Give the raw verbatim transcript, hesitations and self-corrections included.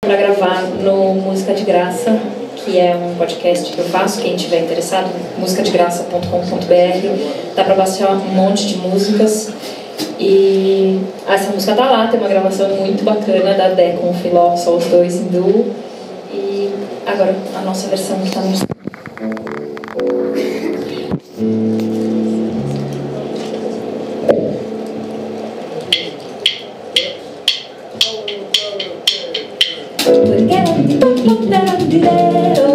Para gravar no Música de Graça, que é um podcast que eu faço. Quem estiver interessado, música de graça ponto com ponto b r, dá para baixar um monte de músicas. E essa música tá lá, tem uma gravação muito bacana da Dé com o Filó, só os dois em duo. E agora a nossa versão que está no Porque